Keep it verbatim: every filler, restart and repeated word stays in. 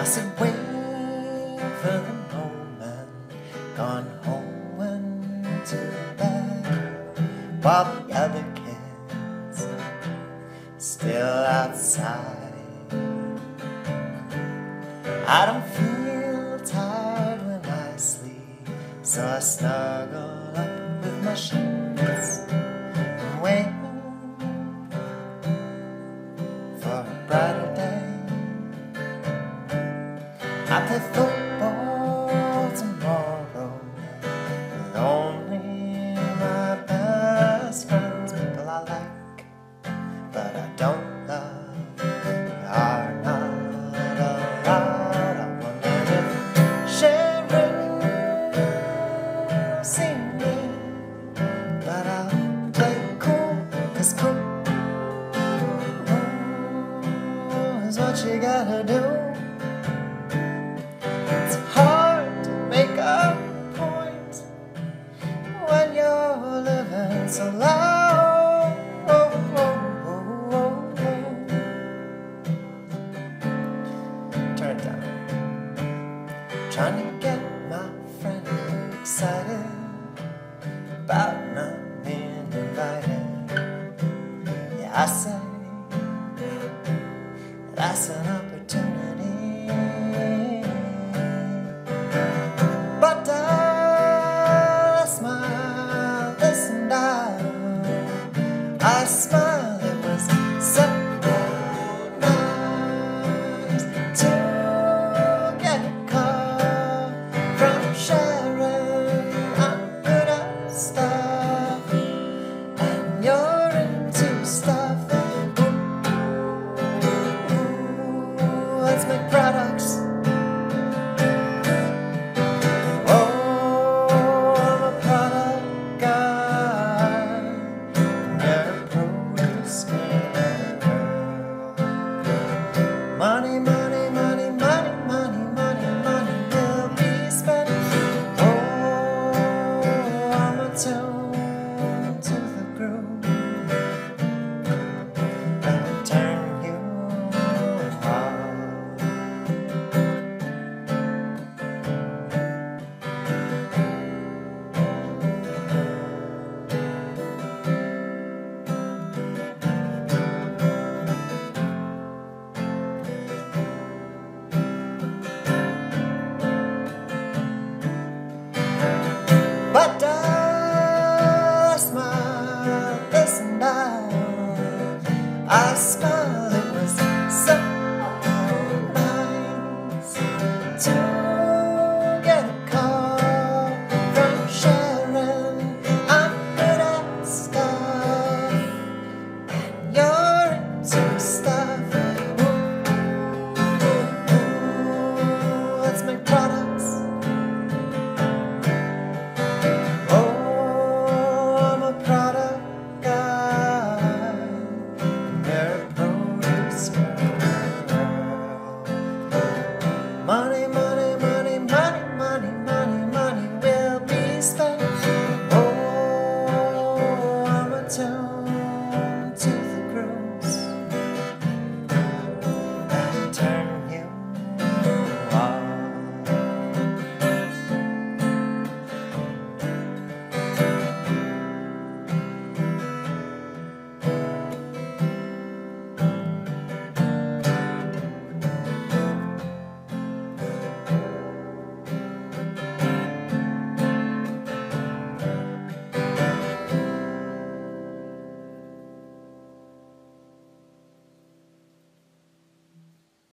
I said wait for the moment, gone home and to bed, while the other kids still outside. I don't feel tired when I sleep, so I snuggle up with my sheets and wait for a brighter day. I play football tomorrow with only my best friends, people I like but I don't love are not allowed. I wonder if Sharon see me, but I'll play cool, 'cause cool is what you gotta do. It's hard to make a point when you're living so low. Turn it down. Trying to get my friend excited about not being invited. Yeah, I say that's an opportunity.